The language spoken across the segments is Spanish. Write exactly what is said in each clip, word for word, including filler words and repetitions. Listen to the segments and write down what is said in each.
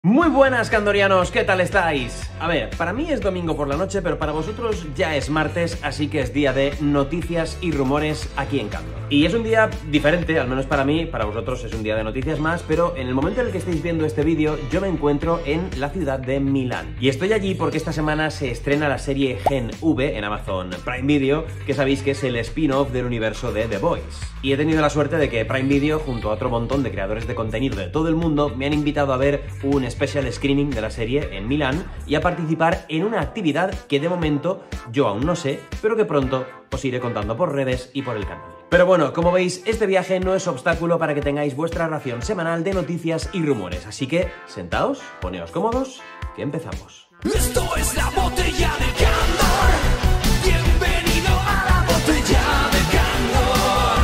Muy buenas, candorianos, ¿qué tal estáis? A ver, para mí es domingo por la noche, pero para vosotros ya es martes, así que es día de noticias y rumores aquí en Candor. Y es un día diferente, al menos para mí, para vosotros es un día de noticias más, pero en el momento en el que estáis viendo este vídeo, yo me encuentro en la ciudad de Milán. Y estoy allí porque esta semana se estrena la serie Gen V en Amazon Prime Video, que sabéis que es el spin-off del universo de The Boys. Y he tenido la suerte de que Prime Video, junto a otro montón de creadores de contenido de todo el mundo, me han invitado a ver un special screening de la serie en Milán y a participar en una actividad que de momento yo aún no sé, pero que pronto os iré contando por redes y por el canal. Pero bueno, como veis, este viaje no es obstáculo para que tengáis vuestra ración semanal de noticias y rumores, así que sentaos, poneos cómodos, que empezamos. Esto es la botella de Candor. Bienvenido a la botella de Candor.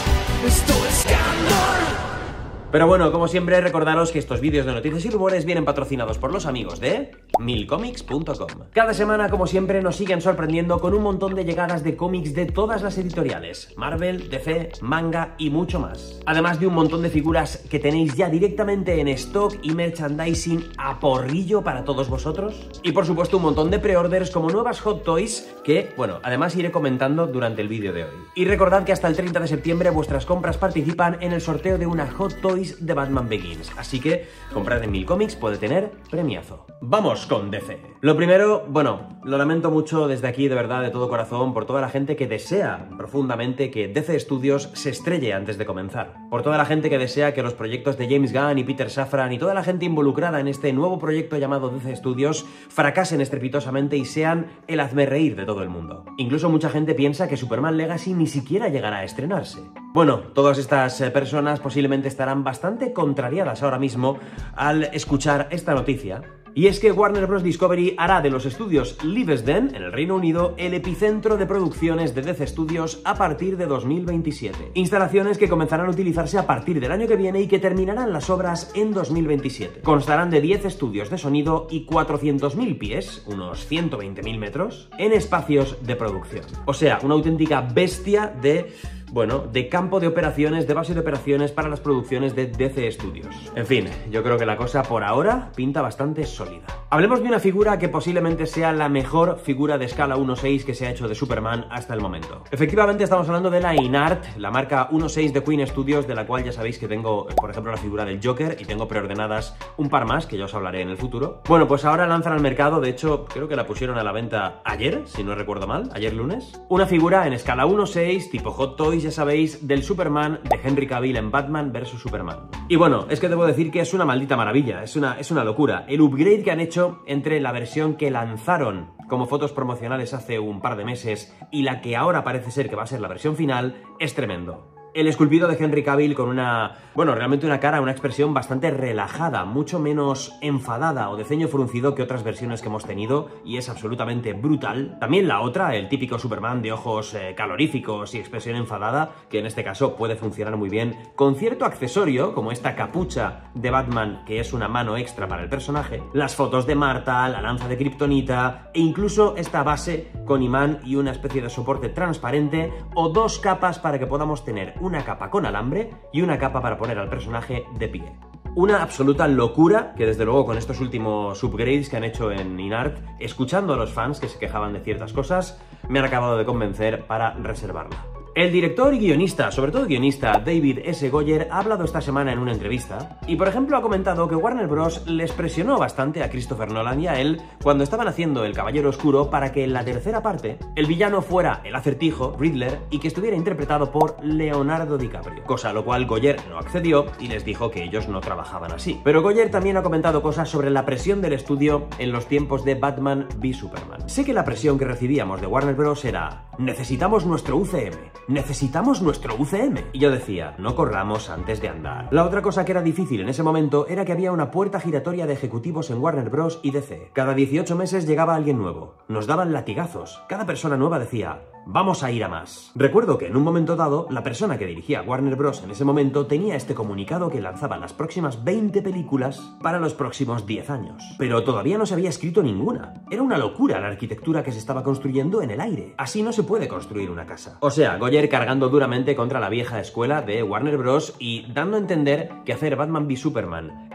Esto es Candor. Pero bueno, como siempre, recordaros que estos vídeos de noticias y rumores vienen patrocinados por los amigos de mil comics punto com. Cada semana, como siempre, nos siguen sorprendiendo con un montón de llegadas de cómics de todas las editoriales: Marvel, D C, manga y mucho más. Además de un montón de figuras que tenéis ya directamente en stock y merchandising a porrillo para todos vosotros. Y por supuesto un montón de pre-orders como nuevas Hot Toys que, bueno, además iré comentando durante el vídeo de hoy. Y recordad que hasta el treinta de septiembre vuestras compras participan en el sorteo de una Hot Toys de Batman Begins, así que comprar en Mil Comics puede tener premiazo. Vamos con D C. Lo primero, bueno, lo lamento mucho desde aquí, de verdad, de todo corazón, por toda la gente que desea profundamente que D C Studios se estrelle antes de comenzar, por toda la gente que desea que los proyectos de James Gunn y Peter Safran y toda la gente involucrada en este nuevo proyecto llamado D C Studios fracasen estrepitosamente y sean el hazmerreír de todo el mundo. Incluso mucha gente piensa que Superman Legacy ni siquiera llegará a estrenarse. Bueno, todas estas eh, personas posiblemente estarán bastante contrariadas ahora mismo al escuchar esta noticia. Y es que Warner Bros. Discovery hará de los estudios Leavesden, en el Reino Unido, el epicentro de producciones de D C Studios a partir de dos mil veintisiete. Instalaciones que comenzarán a utilizarse a partir del año que viene y que terminarán las obras en dos mil veintisiete. Constarán de diez estudios de sonido y cuatrocientos mil pies, unos ciento veinte mil metros, en espacios de producción. O sea, una auténtica bestia de... bueno, de campo de operaciones, de base de operaciones para las producciones de D C Studios. En fin, yo creo que la cosa por ahora pinta bastante sólida. Hablemos de una figura que posiblemente sea la mejor figura de escala uno seis que se ha hecho de Superman hasta el momento. Efectivamente estamos hablando de la InArt, la marca uno seis de Queen Studios, de la cual ya sabéis que tengo, por ejemplo, la figura del Joker y tengo preordenadas un par más que ya os hablaré en el futuro. Bueno, pues ahora lanzan al mercado, de hecho, creo que la pusieron a la venta ayer, si no recuerdo mal, ayer lunes, una figura en escala uno seis, tipo Hot Toys, ya sabéis, del Superman de Henry Cavill en Batman versus Superman. Y bueno, es que debo decir que es una maldita maravilla, es una, es una locura. El upgrade que han hecho entre la versión que lanzaron como fotos promocionales hace un par de meses y la que ahora parece ser que va a ser la versión final es tremendo. El esculpido de Henry Cavill con una, bueno, realmente una cara, una expresión bastante relajada, mucho menos enfadada o de ceño fruncido que otras versiones que hemos tenido, y es absolutamente brutal. También la otra, el típico Superman de ojos eh, caloríficos y expresión enfadada, que en este caso puede funcionar muy bien con cierto accesorio, como esta capucha de Batman, que es una mano extra para el personaje, las fotos de Marta, la lanza de Kryptonita, e incluso esta base con imán y una especie de soporte transparente, o dos capas para que podamos tener una capa con alambre y una capa para poner al personaje de pie. Una absoluta locura que desde luego con estos últimos upgrades que han hecho en InArt, escuchando a los fans que se quejaban de ciertas cosas, me han acabado de convencer para reservarla. El director y guionista, sobre todo guionista, David S. Goyer, ha hablado esta semana en una entrevista y, por ejemplo, ha comentado que Warner Bros. Les presionó bastante a Christopher Nolan y a él cuando estaban haciendo El Caballero Oscuro para que en la tercera parte el villano fuera el Acertijo, Riddler, y que estuviera interpretado por Leonardo DiCaprio, cosa a lo cual Goyer no accedió y les dijo que ellos no trabajaban así. Pero Goyer también ha comentado cosas sobre la presión del estudio en los tiempos de Batman v Superman. Sé que la presión que recibíamos de Warner Bros. Era: necesitamos nuestro U C M, necesitamos nuestro U C M. Y yo decía, no corramos antes de andar. La otra cosa que era difícil en ese momento era que había una puerta giratoria de ejecutivos en Warner Bros. Y D C. Cada dieciocho meses llegaba alguien nuevo. Nos daban latigazos. Cada persona nueva decía, vamos a ir a más. Recuerdo que en un momento dado, la persona que dirigía Warner Bros. En ese momento tenía este comunicado que lanzaba las próximas veinte películas para los próximos diez años. Pero todavía no se había escrito ninguna. Era una locura la arquitectura que se estaba construyendo en el aire. Así no se puede construir una casa. O sea, Goyer cargando duramente contra la vieja escuela de Warner Bros. Y dando a entender que hacer Batman v Superman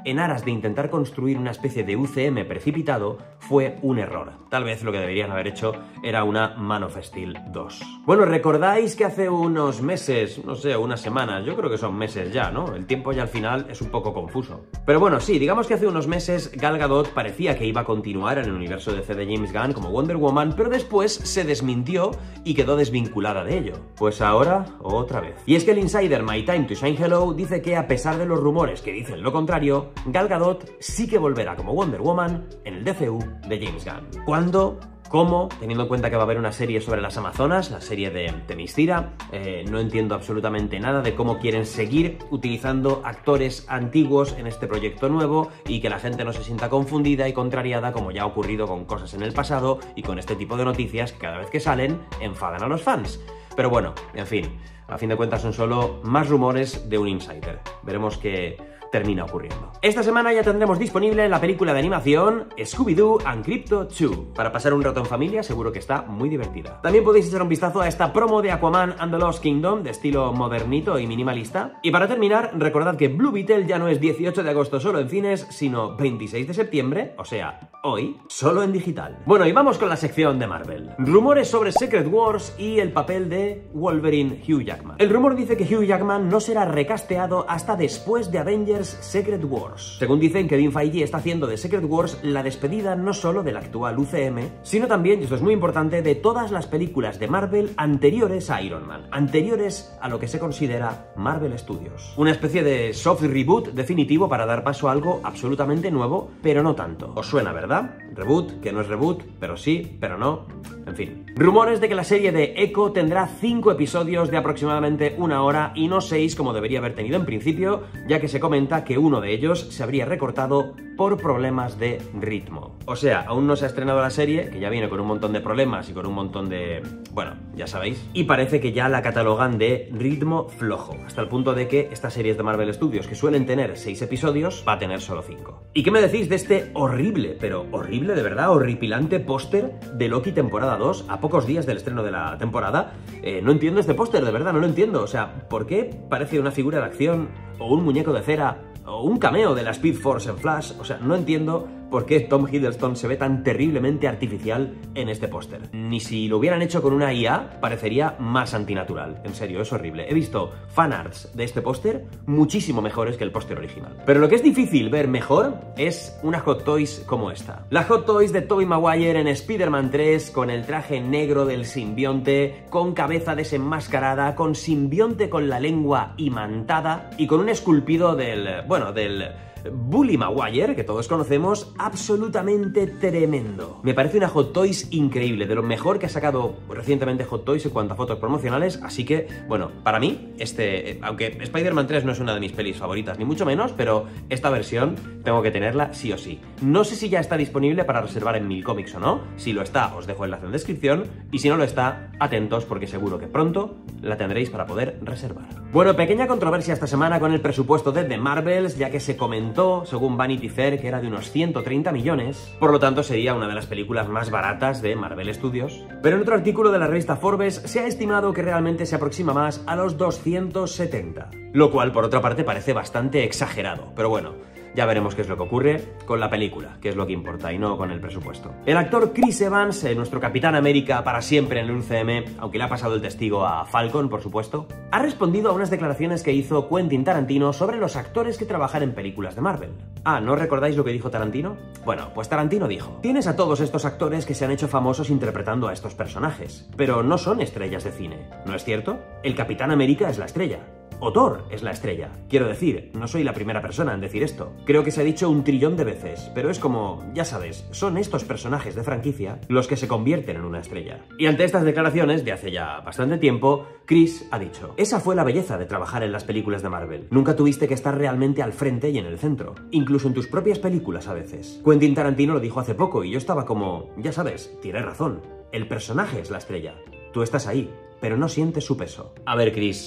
en aras de intentar construir una especie de U C M precipitado, fue un error. Tal vez lo que deberían haber hecho era una Man of Steel dos. Bueno, ¿recordáis que hace unos meses, no sé, unas semanas, yo creo que son meses ya, ¿no? El tiempo ya al final es un poco confuso. Pero bueno, sí, digamos que hace unos meses Gal Gadot parecía que iba a continuar en el universo D C de James Gunn como Wonder Woman, pero después se desmintió y quedó desvinculada de ello. Pues ahora, otra vez. Y es que el insider My Time to Shine Hello dice que a pesar de los rumores que dicen lo contrario, Gal Gadot sí que volverá como Wonder Woman en el D C U de James Gunn. ¿Cuándo? ¿Cómo? Teniendo en cuenta que va a haber una serie sobre las Amazonas, la serie de Themyscira, eh, no entiendo absolutamente nada de cómo quieren seguir utilizando actores antiguos en este proyecto nuevo y que la gente no se sienta confundida y contrariada como ya ha ocurrido con cosas en el pasado y con este tipo de noticias que cada vez que salen enfadan a los fans. Pero bueno, en fin, a fin de cuentas son solo más rumores de un insider. Veremos qué termina ocurriendo. Esta semana ya tendremos disponible la película de animación Scooby-Doo and Crypto dos. Para pasar un rato en familia seguro que está muy divertida. También podéis echar un vistazo a esta promo de Aquaman and the Lost Kingdom de estilo modernito y minimalista. Y para terminar, recordad que Blue Beetle ya no es dieciocho de agosto solo en cines, sino veintiséis de septiembre, o sea, hoy, solo en digital. Bueno, y vamos con la sección de Marvel. Rumores sobre Secret Wars y el papel de Wolverine Hugh Jackman. El rumor dice que Hugh Jackman no será recasteado hasta después de Avengers Secret Wars. Según dicen, Kevin Feige está haciendo de Secret Wars la despedida no solo del actual U C M, sino también, y esto es muy importante, de todas las películas de Marvel anteriores a Iron Man, anteriores a lo que se considera Marvel Studios. Una especie de soft reboot definitivo para dar paso a algo absolutamente nuevo, pero no tanto. ¿Os suena, verdad? Reboot, que no es reboot, pero sí, pero no, en fin. Rumores de que la serie de Echo tendrá cinco episodios de aproximadamente una hora y no seis como debería haber tenido en principio, ya que se comenta que uno de ellos se habría recortado por problemas de ritmo. O sea, aún no se ha estrenado la serie, que ya viene con un montón de problemas y con un montón de... bueno, ya sabéis. Y parece que ya la catalogan de ritmo flojo, hasta el punto de que estas series de Marvel Studios, que suelen tener seis episodios, va a tener solo cinco. ¿Y qué me decís de este horrible, pero horrible de verdad, horripilante póster de Loki temporada dos, a pocos días del estreno de la temporada? Eh, no entiendo este póster, de verdad, no lo entiendo. O sea, ¿por qué parece una figura de acción o un muñeco de cera o un cameo de la Speed Force en Flash? O sea, no entiendo por qué Tom Hiddleston se ve tan terriblemente artificial en este póster. Ni si lo hubieran hecho con una I A, parecería más antinatural. En serio, es horrible. He visto fanarts de este póster muchísimo mejores que el póster original. Pero lo que es difícil ver mejor es una Hot Toys como esta. La Hot Toys de Tobey Maguire en Spider-Man tres, con el traje negro del simbionte, con cabeza desenmascarada, con simbionte con la lengua imantada y con un esculpido del... bueno, del... Bully Maguire, que todos conocemos, absolutamente tremendo. Me parece una Hot Toys increíble, de lo mejor que ha sacado recientemente Hot Toys en cuanto a fotos promocionales, así que, bueno, para mí, este, aunque Spider-Man tres no es una de mis pelis favoritas, ni mucho menos, pero esta versión tengo que tenerla sí o sí. No sé si ya está disponible para reservar en Mil Comics o no. Si lo está, os dejo el enlace en descripción, y si no lo está, atentos porque seguro que pronto la tendréis para poder reservar. Bueno, pequeña controversia esta semana con el presupuesto de The Marvels, ya que se comentó, según Vanity Fair, que era de unos ciento treinta millones, por lo tanto sería una de las películas más baratas de Marvel Studios. Pero en otro artículo de la revista Forbes se ha estimado que realmente se aproxima más a los doscientos setenta, lo cual por otra parte parece bastante exagerado, pero bueno, ya veremos qué es lo que ocurre con la película, que es lo que importa, y no con el presupuesto. El actor Chris Evans, eh, nuestro Capitán América para siempre en el U C M, aunque le ha pasado el testigo a Falcon, por supuesto, ha respondido a unas declaraciones que hizo Quentin Tarantino sobre los actores que trabajan en películas de Marvel. Ah, ¿no recordáis lo que dijo Tarantino? Bueno, pues Tarantino dijo: tienes a todos estos actores que se han hecho famosos interpretando a estos personajes, pero no son estrellas de cine, ¿no es cierto? El Capitán América es la estrella. O Thor es la estrella. Quiero decir, no soy la primera persona en decir esto. Creo que se ha dicho un trillón de veces, pero es como, ya sabes, son estos personajes de franquicia los que se convierten en una estrella. Y ante estas declaraciones de hace ya bastante tiempo, Chris ha dicho: esa fue la belleza de trabajar en las películas de Marvel. Nunca tuviste que estar realmente al frente y en el centro, incluso en tus propias películas a veces. Quentin Tarantino lo dijo hace poco y yo estaba como, ya sabes, tienes razón. El personaje es la estrella. Tú estás ahí, pero no sientes su peso. A ver, Chris,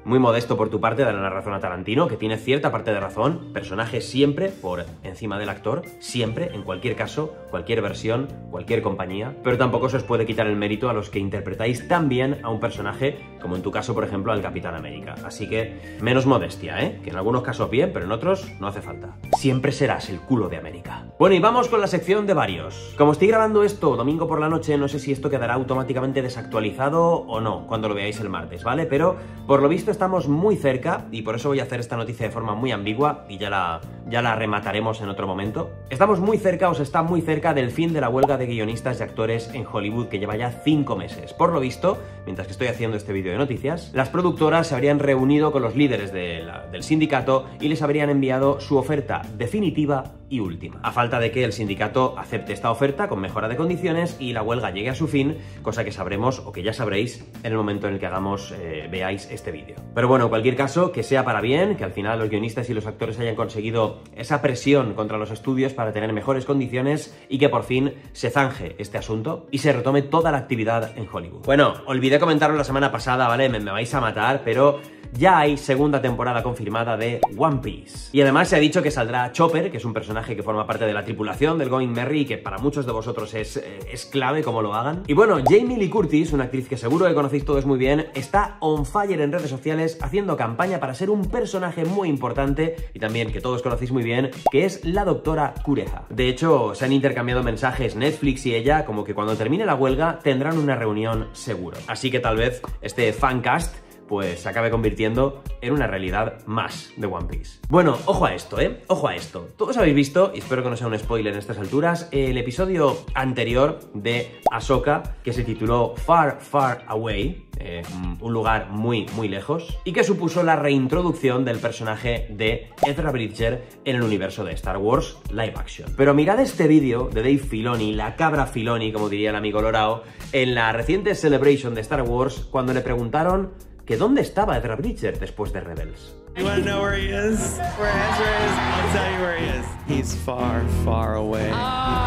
Muy modesto por tu parte darle la razón a Tarantino, que tiene cierta parte de razón, personaje siempre por encima del actor, siempre, en cualquier caso, cualquier versión, cualquier compañía, pero tampoco se os puede quitar el mérito a los que interpretáis tan bien a un personaje, como en tu caso, por ejemplo, al Capitán América. Así que, menos modestia, ¿eh? Que en algunos casos bien, pero en otros no hace falta. Siempre serás el culo de América. Bueno, y vamos con la sección de varios. Como estoy grabando esto domingo por la noche, no sé si esto quedará automáticamente desactualizado o no, cuando lo veáis el martes, ¿vale? Pero, por lo visto, estamos muy cerca, y por eso voy a hacer esta noticia de forma muy ambigua, y ya la, ya la remataremos en otro momento. Estamos muy cerca, os está muy cerca del fin de la huelga de guionistas y actores en Hollywood, que lleva ya cinco meses. Por lo visto, mientras que estoy haciendo este vídeo de noticias, las productoras se habrían reunido con los líderes de la, del sindicato y les habrían enviado su oferta definitiva y última. A falta de que el sindicato acepte esta oferta con mejora de condiciones y la huelga llegue a su fin, cosa que sabremos o que ya sabréis en el momento en el que hagamos, eh, veáis este vídeo. Pero bueno, en cualquier caso, que sea para bien, que al final los guionistas y los actores hayan conseguido esa presión contra los estudios para tener mejores condiciones y que por fin se zanje este asunto y se retome toda la actividad en Hollywood. Bueno, olvidé comentaros la semana pasada, ¿vale? Me, me vais a matar, pero ya hay segunda temporada confirmada de One Piece. Y además se ha dicho que saldrá Chopper, que es un personaje que forma parte de la tripulación del Going Merry y que para muchos de vosotros es, eh, es clave cómo lo hagan. Y bueno, Jamie Lee Curtis, una actriz que seguro que conocéis todos muy bien, está on fire en redes sociales haciendo campaña para ser un personaje muy importante y también que todos conocéis muy bien, que es la doctora Kureha. De hecho, se han intercambiado mensajes Netflix y ella, como que cuando termine la huelga tendrán una reunión seguro. Así que tal vez este fancast pues se acabe convirtiendo en una realidad más de One Piece. Bueno, ojo a esto, ¿eh? Ojo a esto. Todos habéis visto, y espero que no sea un spoiler en estas alturas, el episodio anterior de Ahsoka, que se tituló Far, Far Away, eh, un lugar muy, muy lejos, y que supuso la reintroducción del personaje de Ezra Bridger en el universo de Star Wars Live Action. Pero mirad este vídeo de Dave Filoni, la cabra Filoni, como diría el amigo Lorao, en la reciente Celebration de Star Wars, cuando le preguntaron que dónde estaba Ezra Bridger después de Rebels. You wanna know where he is? Where Ezra is? I'll tell you where he is. He's far, far away. Oh.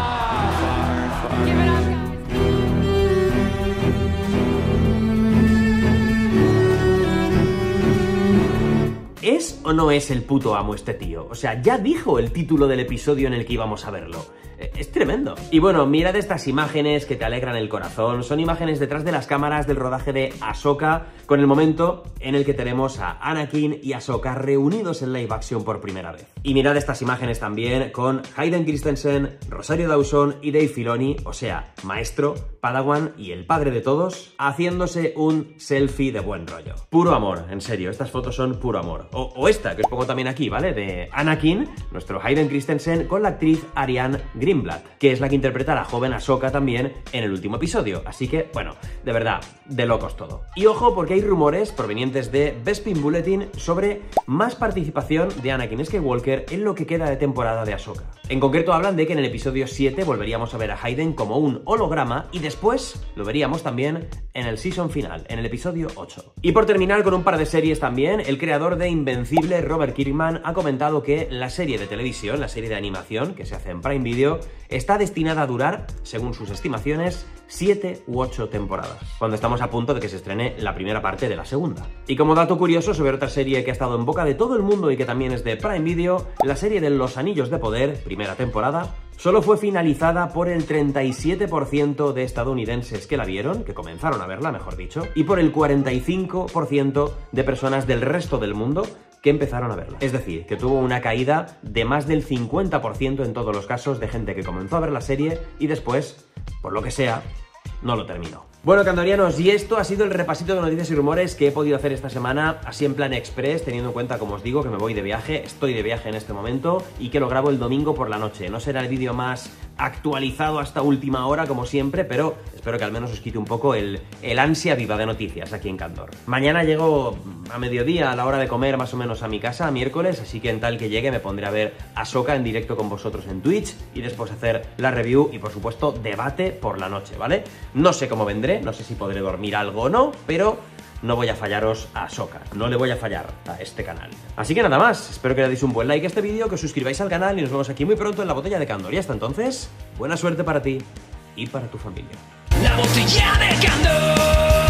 Far, far. Give it up, guys. ¿Es o no es el puto amo este tío? O sea, ya dijo el título del episodio en el que íbamos a verlo. Es tremendo. Y bueno, mirad estas imágenes que te alegran el corazón. Son imágenes detrás de las cámaras del rodaje de Ahsoka, con el momento en el que tenemos a Anakin y Ahsoka reunidos en live action por primera vez. Y mirad estas imágenes también con Hayden Christensen, Rosario Dawson y Dave Filoni, o sea, maestro, Padawan y el padre de todos, haciéndose un selfie de buen rollo. Puro amor, en serio, estas fotos son puro amor. O, o esta, que os pongo también aquí, ¿vale? De Anakin, nuestro Hayden Christensen, con la actriz Ariane Greenblatt, que es la que interpreta a la joven Ahsoka también en el último episodio. Así que, bueno, de verdad, de locos todo. Y ojo, porque hay rumores provenientes de Bespin Bulletin sobre más participación de Anakin Skywalker en lo que queda de temporada de Ahsoka. En concreto hablan de que en el episodio siete volveríamos a ver a Hayden como un holograma y después lo veríamos también en el season final, en el episodio ocho. Y por terminar con un par de series también, el creador de Invencible, Robert Kirkman, ha comentado que la serie de televisión, la serie de animación que se hace en Prime Video, está destinada a durar, según sus estimaciones, siete u ocho temporadas, cuando estamos a punto de que se estrene la primera parte de la segunda. Y como dato curioso sobre otra serie que ha estado en boca de todo el mundo y que también es de Prime Video, la serie de Los Anillos de Poder, primera temporada, solo fue finalizada por el treinta y siete por ciento de estadounidenses que la vieron, que comenzaron a verla, mejor dicho, y por el cuarenta y cinco por ciento de personas del resto del mundo que empezaron a verla. Es decir, que tuvo una caída de más del cincuenta por ciento en todos los casos de gente que comenzó a ver la serie y después, por lo que sea, no lo terminó. Bueno, candorianos, y esto ha sido el repasito de noticias y rumores que he podido hacer esta semana, así en plan express, teniendo en cuenta, como os digo, que me voy de viaje, estoy de viaje en este momento y que lo grabo el domingo por la noche. No será el vídeo más actualizado hasta última hora, como siempre, pero espero que al menos os quite un poco el, el ansia viva de noticias aquí en Candor. Mañana llego a mediodía, a la hora de comer más o menos a mi casa, miércoles, así que en tal que llegue me pondré a ver Ahsoka en directo con vosotros en Twitch y después hacer la review y, por supuesto, debate por la noche, ¿vale? No sé cómo vendré, no sé si podré dormir algo o no, pero no voy a fallaros a Ahsoka, no le voy a fallar a este canal. Así que nada más, espero que le deis un buen like a este vídeo, que os suscribáis al canal y nos vemos aquí muy pronto en la botella de Candor. Y hasta entonces, buena suerte para ti y para tu familia. La botella de Candor.